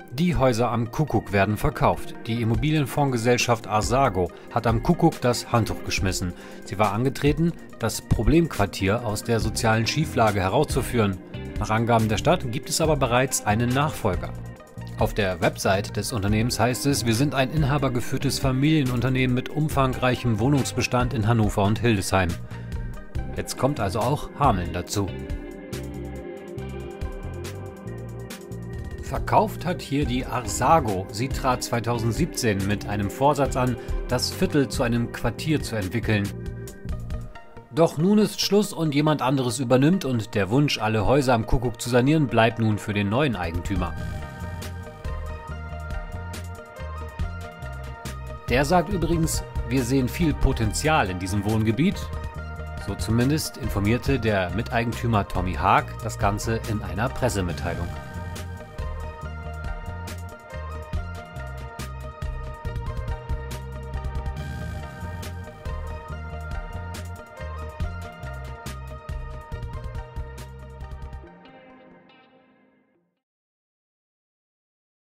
Die Häuser am Kuckuck werden verkauft. Die Immobilienfondsgesellschaft Arsago hat am Kuckuck das Handtuch geschmissen. Sie war angetreten, das Problemquartier aus der sozialen Schieflage herauszuführen. Nach Angaben der Stadt gibt es aber bereits einen Nachfolger. Auf der Website des Unternehmens heißt es, wir sind ein inhabergeführtes Familienunternehmen mit umfangreichem Wohnungsbestand in Hannover und Hildesheim. Jetzt kommt also auch Hameln dazu. Verkauft hat hier die Arsago. Sie trat 2017 mit einem Vorsatz an, das Viertel zu einem Quartier zu entwickeln. Doch nun ist Schluss und jemand anderes übernimmt und der Wunsch, alle Häuser am Kuckuck zu sanieren, bleibt nun für den neuen Eigentümer. Der sagt übrigens, wir sehen viel Potenzial in diesem Wohngebiet. So zumindest informierte der Miteigentümer Tommy Haag das Ganze in einer Pressemitteilung.